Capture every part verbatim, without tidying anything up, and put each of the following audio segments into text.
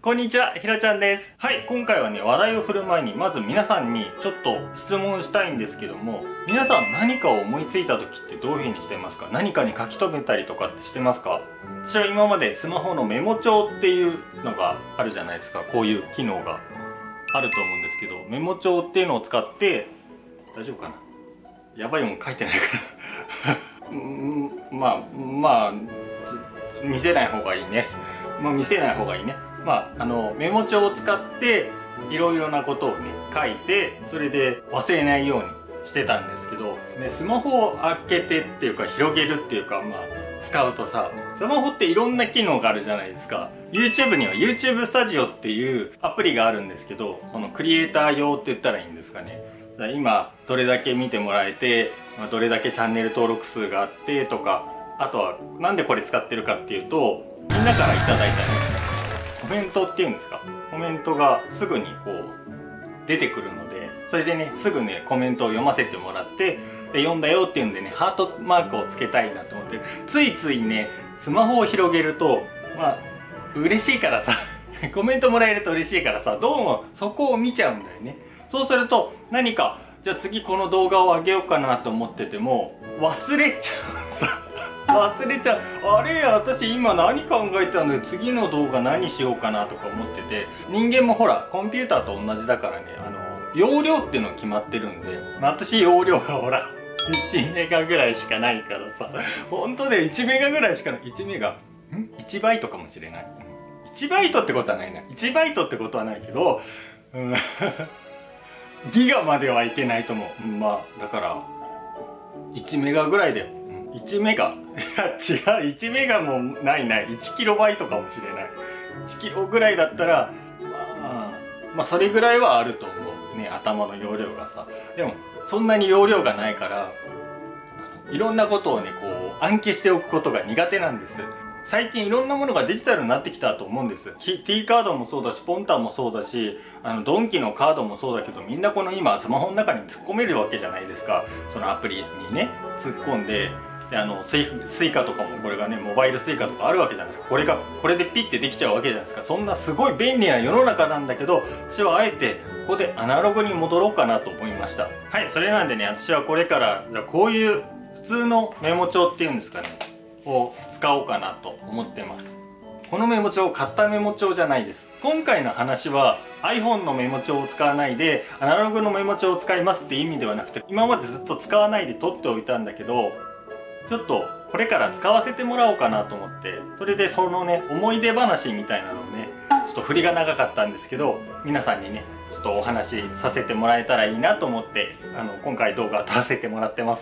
こんにちは、ひろちゃんです。はい、今回はね、話題を振る前に、まず皆さんにちょっと質問したいんですけども、皆さん何かを思いついた時ってどういう風にしてますか？何かに書き留めたりとかってしてますか？私は今までスマホのメモ帳っていうのがあるじゃないですか。こういう機能があると思うんですけど、メモ帳っていうのを使って、大丈夫かな？やばいもん書いてないからうん、まあ、まあ、見せない方がいいね。まあ見せない方がいいね。まあ、あのメモ帳を使っていろいろなことをね書いて、それで忘れないようにしてたんですけど、ね、スマホを開けてっていうか広げるっていうか、まあ使うとさ、スマホっていろんな機能があるじゃないですか。 YouTube には YouTube スタジオっていうアプリがあるんですけど、そのクリエイター用って言ったらいいんですかね。今どれだけ見てもらえて、まあ、どれだけチャンネル登録数があってとか、あとはなんでこれ使ってるかっていうと、みんなからいただいたねコメントっていうんですか、コメントがすぐにこう出てくるので、それでねすぐねコメントを読ませてもらって、で読んだよっていうんでねハートマークをつけたいなと思って、ついついねスマホを広げると、まあ嬉しいからさコメントもらえると嬉しいからさ、どうもそこを見ちゃうんだよね。そうすると何かじゃあ次この動画を上げようかなと思ってても忘れちゃうさ忘れちゃう。あれ私今何考えてたんだよ、次の動画何しようかなとか思ってて、人間もほらコンピューターと同じだからね、あの容量っていうの決まってるんで、私容量がほらいちメガぐらいしかないからさ、本当でいちメガぐらいしかない。いちメガんいちバイトかもしれない。いちバイトってことはないな。いちバイトってことはないけど、うんギガまではいけないと思う。まあだからいちメガぐらいだよ。いちメガいや違う、いちメガもないない、いちキロバイトかもしれない。いちキロぐらいだったら、まあ、まあそれぐらいはあると思うね、頭の容量がさ。でもそんなに容量がないから、いろんなことをねこう暗記しておくことが苦手なんです。最近いろんなものがデジタルになってきたと思うんです。T カードもそうだし、ポンタンもそうだし、あのドンキのカードもそうだけど、みんなこの今スマホの中に突っ込めるわけじゃないですか。そのアプリにね突っ込んで、であのスイスイカとかもこれがねモバイルスイカとかあるわけじゃないですか。これがこれでピッてできちゃうわけじゃないですか。そんなすごい便利な世の中なんだけど、私はあえてここでアナログに戻ろうかなと思いました。はい、それなんでね、私はこれからじゃあこういう普通のメモ帳っていうんですかねを使おうかなと思ってます。このメモ帳買ったメモ帳じゃないです。今回の話は iPhone のメモ帳を使わないでアナログのメモ帳を使いますって意味ではなくて、今までずっと使わないで取っておいたんだけど、ちょっとこれから使わせてもらおうかなと思って、それでそのね思い出話みたいなのをね、ちょっと振りが長かったんですけど、皆さんにねちょっとお話しさせてもらえたらいいなと思って、あの今回動画を撮らせてもらってます。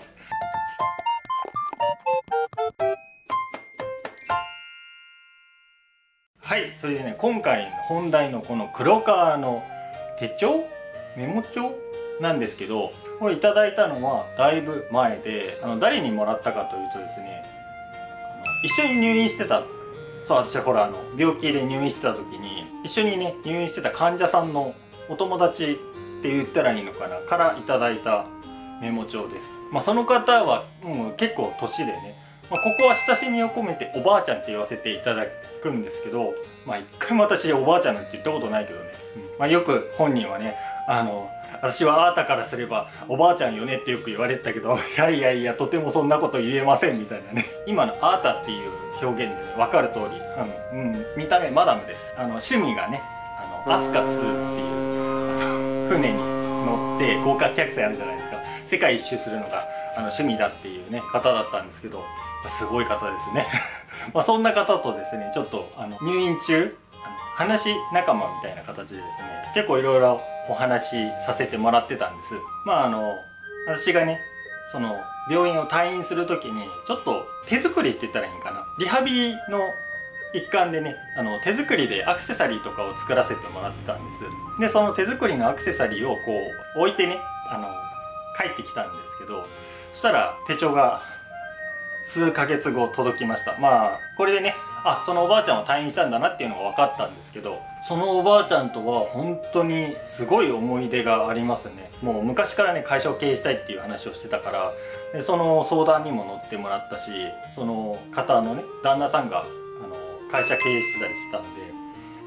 はい、それでね今回の本題のこの黒革の手帳メモ帳なんですけど、これいただいたのはだいぶ前で、あの誰にもらったかというとですね、あの一緒に入院してた、そう私はほらあの病気で入院してた時に一緒にね入院してた患者さんのお友達って言ったらいいのかなからいただいたメモ帳です。まあその方はもう結構年でね、まあ、ここは親しみを込めておばあちゃんって言わせていただくんですけど、まあ一回も私おばあちゃんなんて言ったことないけどね、うん、まあよく本人はね、あの私はあなたからすればおばあちゃんよねってよく言われてたけど、いやいやいやとてもそんなこと言えませんみたいなね。今のあなたっていう表現で、ね、分かる通り、あの、うん、見た目マダムです。あの趣味がね、あのアスカツーっていう船に乗って豪華客船あるじゃないですか。世界一周するのがあの趣味だっていうね方だったんですけど、すごい方ですねまあそんな方とですねちょっとあの入院中話仲間みたいな形でですね、結構いろいろお話しさせてもらってたんです。まああの私がねその病院を退院する時にちょっと手作りって言ったらいいんかな、リハビリの一環でねあの手作りでアクセサリーとかを作らせてもらってたんです。でその手作りのアクセサリーをこう置いてねあの帰ってきたんですけど、そしたら手帳が数ヶ月後届きました。まあこれでね、あそのおばあちゃんは退院したんだなっていうのが分かったんですけど、そのおばあちゃんとは本当にすごい思い出がありますね。もう昔からね会社を経営したいっていう話をしてたから、でその相談にも乗ってもらったし、その方のね旦那さんがあの会社経営してたりしてたんで、あの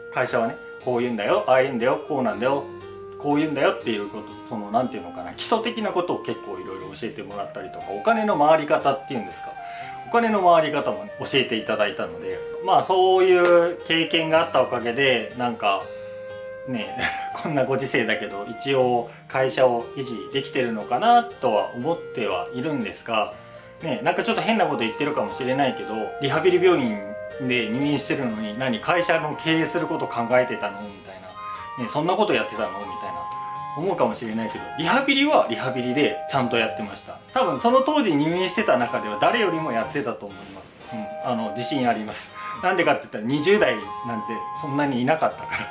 会社はねこう言うんだよ、ああ言うんだよ、こうなんだよ、こう言うんだよっていうこと、その何て言うのかな、基礎的なことを結構いろいろ教えてもらったりとか、お金の回り方っていうんですか、お金の回り方も教えていただいたので、まあそういう経験があったおかげでなんかねこんなご時世だけど一応会社を維持できてるのかなとは思ってはいるんですが、ね、なんかちょっと変なこと言ってるかもしれないけど、リハビリ病院で入院してるのに何会社の経営すること考えてたのみたいな、ね、そんなことやってたのみたいな思うかもしれないけど、リハビリはリハビリでちゃんとやってました。多分その当時入院してた中では誰よりもやってたと思います。うん、あの自信あります。なんでかって言ったらにじゅう代なんてそんなにいなかったから、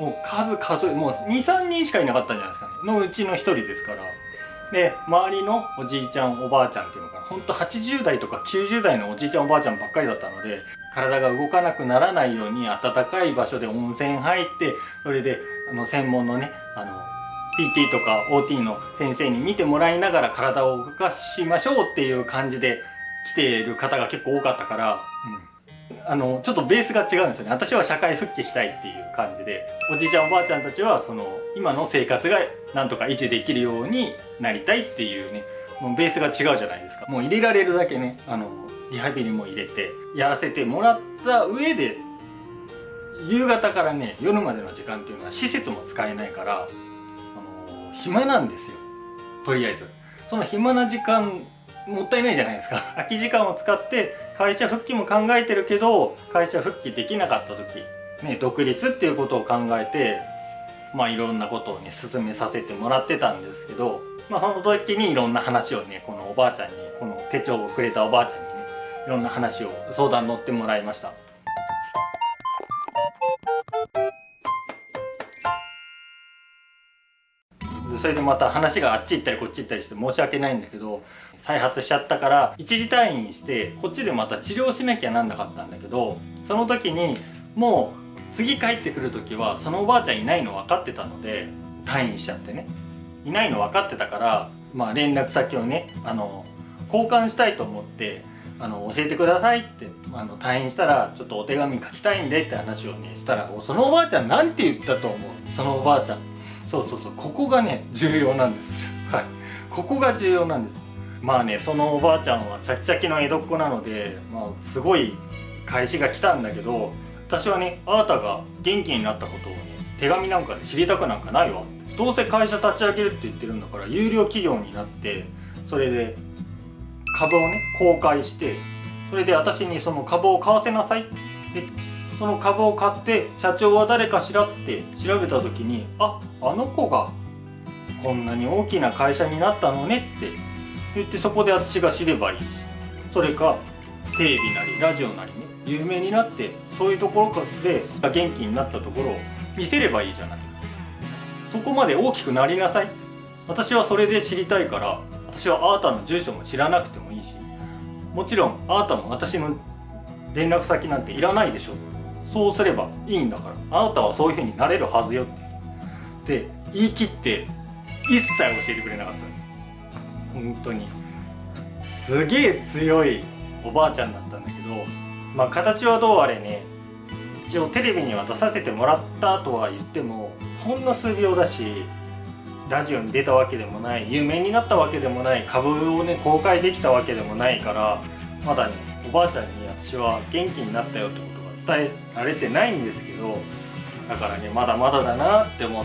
もう数数えもうにさんにんしかいなかったんじゃないですかね、のうちのひとりですから。で周りのおじいちゃんおばあちゃんっていうのかな、ほんとはちじゅう代とかきゅうじゅう代のおじいちゃんおばあちゃんばっかりだったので、体が動かなくならないように暖かい場所で温泉入って、それであの専門のねあの ピーティー とか オーティー の先生に見てもらいながら体を動かしましょうっていう感じで来ている方が結構多かったから、うん、あのちょっとベースが違うんですよね。私は社会復帰したいっていう感じで、おじいちゃんおばあちゃんたちはその今の生活がなんとか維持できるようになりたいっていうね、もうベースが違うじゃないですか。もう入れられるだけね、あのリハビリも入れてやらせてもらった上で、夕方からね夜までの時間っていうのは施設も使えないから、あの暇なんですよ。とりあえずその暇な時間もったいないじゃないですか。空き時間を使って会社復帰も考えてるけど、会社復帰できなかった時ね、独立っていうことを考えて、まあいろんなことをね進めさせてもらってたんですけど、まあその時にいろんな話をね、このおばあちゃんに、この手帳をくれたおばあちゃんにね、いろんな話を相談乗ってもらいました。それでまた話があっち行ったりこっち行ったりして申し訳ないんだけど、再発しちゃったから一時退院してこっちでまた治療しなきゃなんなかったんだけど、その時にもう次帰ってくる時はそのおばあちゃんいないの分かってたので、退院しちゃってね、いないの分かってたから、まあ連絡先をねあの交換したいと思って、あの教えてくださいって、あの退院したらちょっとお手紙書きたいんでって話をねしたら、そのおばあちゃんなんて言ったと思う？そのおばあちゃん、そうそうそう、ここがね重要なんです。はい、ここが重要なんです。まあね、そのおばあちゃんはチャキチャキの江戸っ子なので、まあ、すごい返しが来たんだけど、私はね、あなたが元気になったことをね手紙なんかで知りたくなんかないわ。どうせ会社立ち上げるって言ってるんだから有料企業になって、それで株をね公開して、それで私にその株を買わせなさい。でその株を買って社長は誰かしらって調べた時に、あ、あの子がこんなに大きな会社になったのねって言って、そこで私が知ればいいし、それかテレビなりラジオなりね有名になって、そういうところで元気になったところを見せればいいじゃない。そこまで大きくなりなさい。私はそれで知りたいから、私はあなたの住所も知らなくてもいいし、もちろんあなたも私の連絡先なんていらないでしょ。そうすればいいんだから、あなたはそういう風になれるはずよって言い切って一切教えてくれなかったんです。本当にすげえ強いおばあちゃんだったんだけど、まあ形はどうあれね、一応テレビには出させてもらったとは言ってもほんの数秒だし、ラジオに出たわけでもない、有名になったわけでもない、株をね公開できたわけでもないから、まだねおばあちゃんに私は元気になったよってことが伝えられてないんですけど、だからねまだまだだなって思って、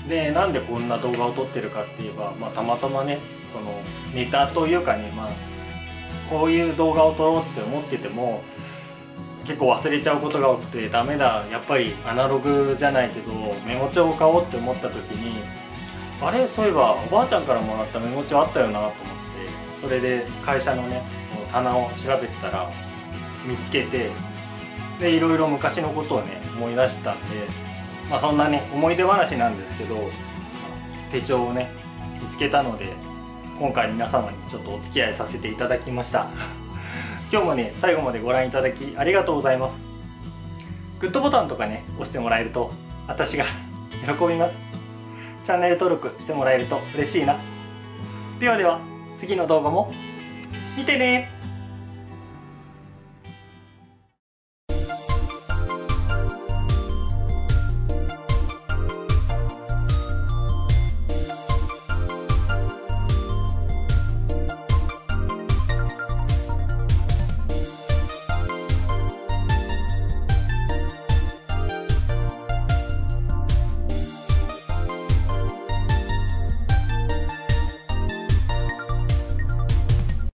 でなんでこんな動画を撮ってるかって言えば、まあ、たまたまねそのネタというかね、まあこういう動画を撮ろうって思ってても結構忘れちゃうことが多くて、ダメだ、やっぱりアナログじゃないけどメモ帳を買おうって思った時に、あれそういえばおばあちゃんからもらったメモ帳あったよなと思って、それで会社のねその棚を調べてたら見つけて、でいろいろ昔のことをね思い出したんで、まあそんなね思い出話なんですけど、手帳をね見つけたので今回皆様にちょっとお付き合いさせていただきました。今日もね最後までご覧いただきありがとうございます。グッドボタンとかね押してもらえると私が喜びます。チャンネル登録してもらえると嬉しいな。ではでは次の動画も見てね。